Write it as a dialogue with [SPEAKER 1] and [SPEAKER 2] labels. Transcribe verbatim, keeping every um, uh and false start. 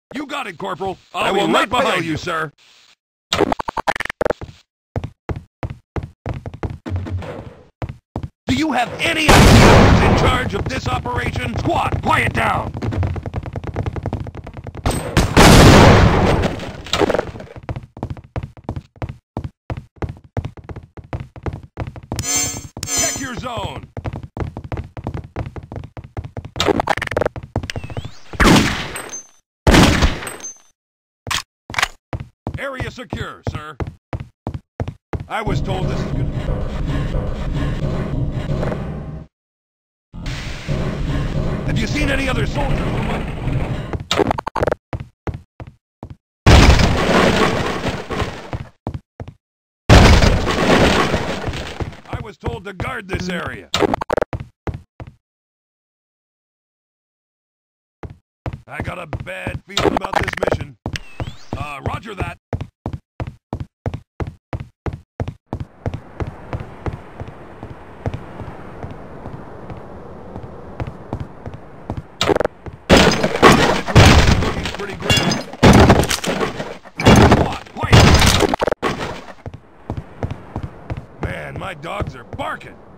[SPEAKER 1] You got it, Corporal.
[SPEAKER 2] I
[SPEAKER 1] I'll
[SPEAKER 2] will
[SPEAKER 1] be right
[SPEAKER 2] not fail
[SPEAKER 1] behind
[SPEAKER 2] you,
[SPEAKER 1] you,
[SPEAKER 2] sir.
[SPEAKER 1] Do you have any idea who's in charge of this operation? Squad, quiet down! Check your zone! Area secure, sir. I was told this is good. Have you seen any other soldiers? I was told to guard this area. I got a bad feeling about this mission. Uh, roger that. Pretty grim. What? Quiet. Man, my dogs are barking.